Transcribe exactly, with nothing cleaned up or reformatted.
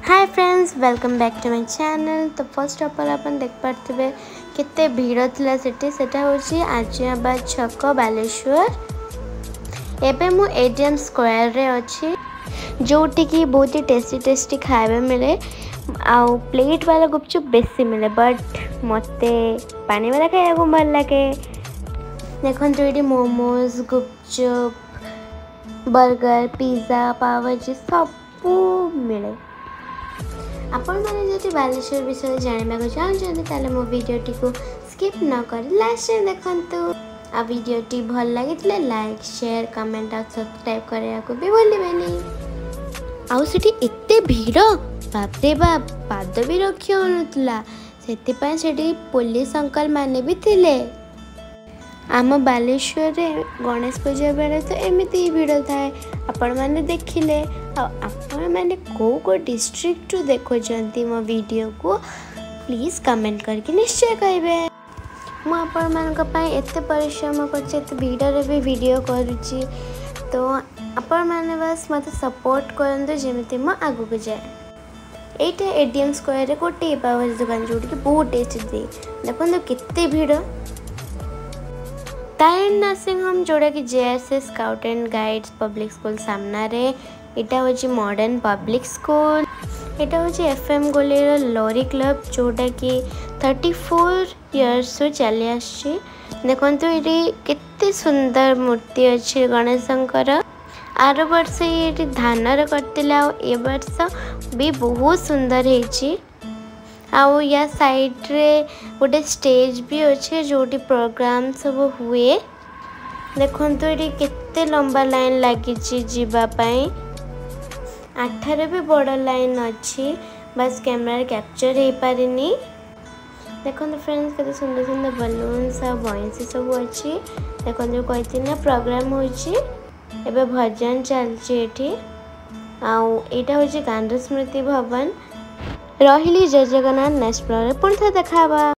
Hi friends, welcome back to my channel. तो first of all अपन देख पार्थिबे केते भीड़ थिला सेठी सेटा होची आजियाबाद छक बालेश्वर। एबे मु एडीएम स्क्वायर रे अछि जोटी की बहुत ही टेस्टी टेस्टी खाइबे मिले। आउ प्लेट वाला गुपचुप बेसी मिले बट मते पानी वाला खाया को भल लागे। देखन तो एडी मोमोज गुपचुप बर्गर पिज्जा पाव भाजी सब मिले। आपण माने जति बालेश्वर विषय जानबा को चाहछन ताले मो वीडियोटी को स्किप न कर लास्ट टाइम देखंतु। आ वीडियोटी भल लागितले लाइक शेयर कमेंट और सब्सक्राइब करिया को भी भूलिबेनी। आउ सेठी एते भीड़ बाप रे बाप पाद भी रखी होनुतला सेति पय सेठी पुलिस अंकल माने भी थिले। आम बालेश्वर रे गणेश पूजा बेले तो एमिति भीड़ थाए आपण माने देखिले। आपण माने को को डिस्ट्रिक्ट टू देखो जंती मो वीडियो को प्लीज कमेंट करके निश्चय कहबे। मु आपण मान को पय एते परिश्रम करछि एते भीड़ रे भी वीडियो करूछि तो आपण माने बस मते सपोर्ट करंदो जेमिति म आगु को जाए। एटा एडीएम स्क्वायर रे कोटे पावर दुकान जोडी के बहुत टेस्टी दे देखन तो केते भीड़। तारण नर्सिंग होम जोड़ा कि JSS scout and guides public school सामना रे इटा होची मॉडर्न पब्लिक स्कूल। इटा होची एफएम गोलेर लॉरी क्लब जोड़ा कि चौंतीस इयर्स रु चली आछि। देखंतु इटी केते सुंदर मूर्ति अछि गणेशंकर। आरो वर्ष ये धानर करतिला ए वर्ष भी बहुत सुंदर हेछि। आउ या साइड रे गोटे स्टेज भी अच्छे जोटी प्रोग्राम सब हुए। देखंतु एटी केते लंबा लाइन लागी जीवा पाई। आठारे भी बड़ लाइन अच्छी बस कैमरा कैप्चर हे पारिनी। देखंतु फ्रेंड्स केते सुंदर सुंदर बलून्स आ बॉइंस सब अच्छी। देखंतु कहती ना प्रोग्राम होची एबे भजन चलची एठी। आउ एटा होची गांधी स्मृति भवन। रहिली जय जगन्नाथ नेक्स्ट ब्लॉग रे पुणी थे देखाबा।